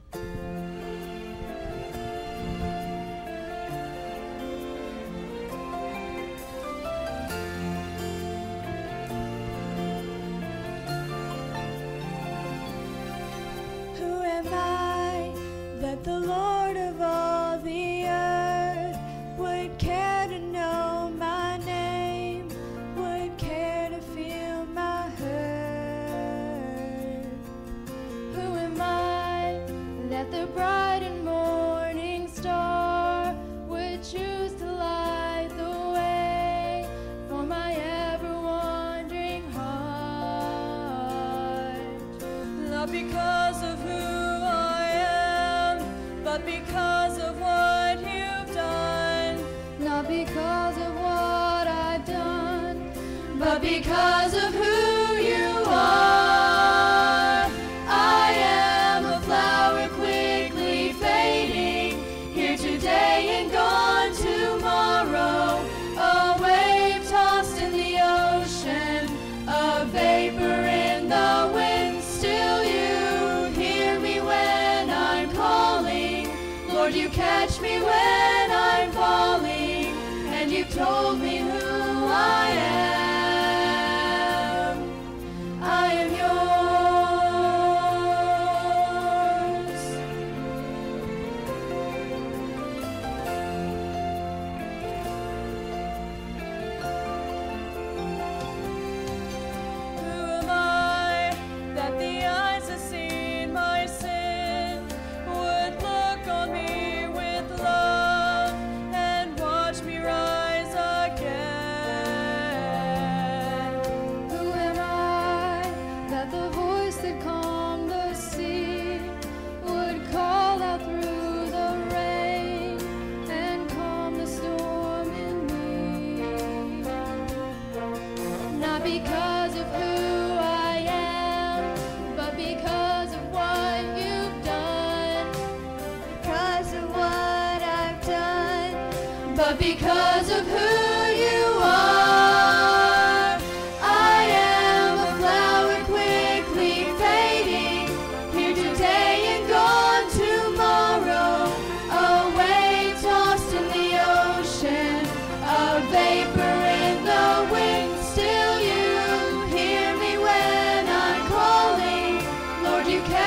The Lord of all the earth would care to know my name, would care to feel my hurt. Who am I that the bright and morning star would choose to light the way for my ever-wandering heart? Not because of who but because of what you've done. Not because of what I've done, but because of who you are. I am a flower quickly fading, here today and gone tomorrow. A wave tossed in the ocean, a vapor in the wind. Still you hear me when I'm calling. Lord, you catch me when I'm falling, and you've told me who I am. I am yours. Who am I that the eyes have seen my sin would look on me with love and watch me rise again? Who am I that the voice that calmed the sea would call out through the rain and calm the storm in me? Not because of who I am, but because of what you've done. Because of what I've done, but because of who you are. I am a flower quickly fading, here today and gone tomorrow. A wave tossed in the ocean, a vapor in the wind. Still you hear me when I'm calling. Lord, you can